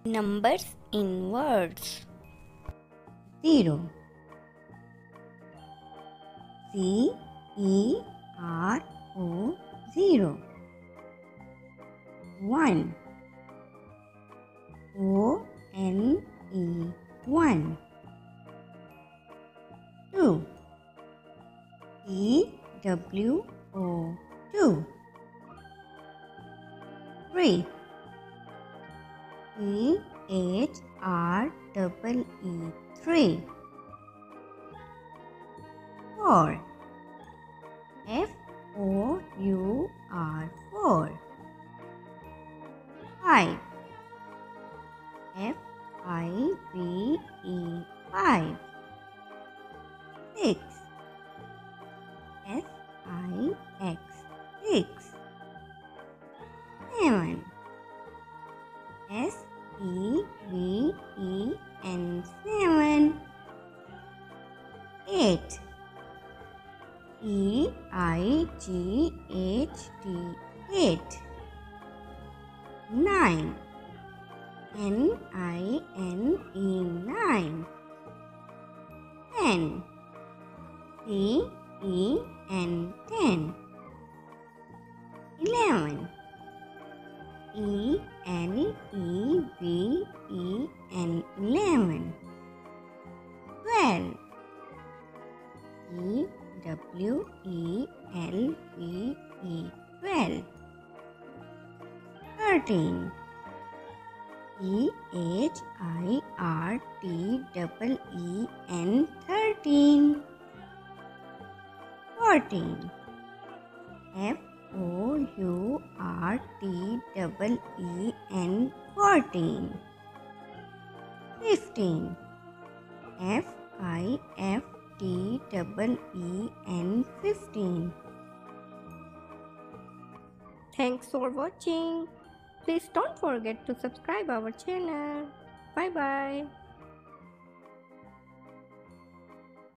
Numbers in words. 0. C-E-R-O 0. 1. O-N-E 1. 2. E-W-O 2. 3. E-H-R-E-E 3. 4. F-O-U-R 4. 5. F-I-V-E 5. 6. S-I-X 6. 7. S-E-V-E-N 7. 8. E-I-G-H-T 8. 9. N-I-N-E 9. 10. C-E-N 10. 11. E-L-E-V-E-N 11. 12. E-W-E-L-V-E 12. 13. E-H-I-R-T-E-E-N 13. 14. F-O-U-R-T-E-E-N 14. 15. F-I-F-T-E-E-N 15. Thanks for watching. Please don't forget to subscribe our channel. Bye bye.